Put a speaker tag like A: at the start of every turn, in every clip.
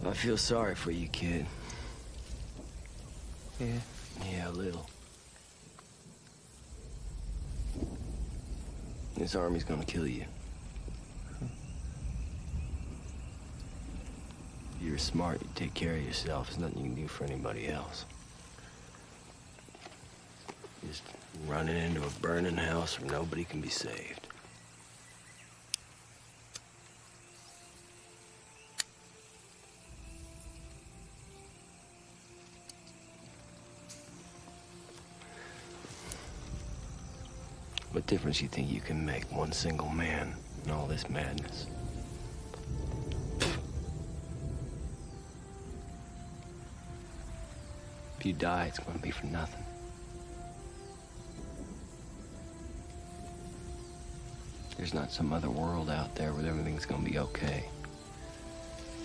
A: I feel sorry for you, kid.
B: Yeah.
A: Yeah, a little. This army's gonna kill you. You're smart, you take care of yourself. There's nothing you can do for anybody else. Just running into a burning house where nobody can be saved. What difference you think you can make, one single man, in all this madness? If you die, it's gonna be for nothing. There's not some other world out there where everything's gonna be okay.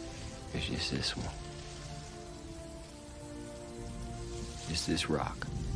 A: There's just this one. Just this rock.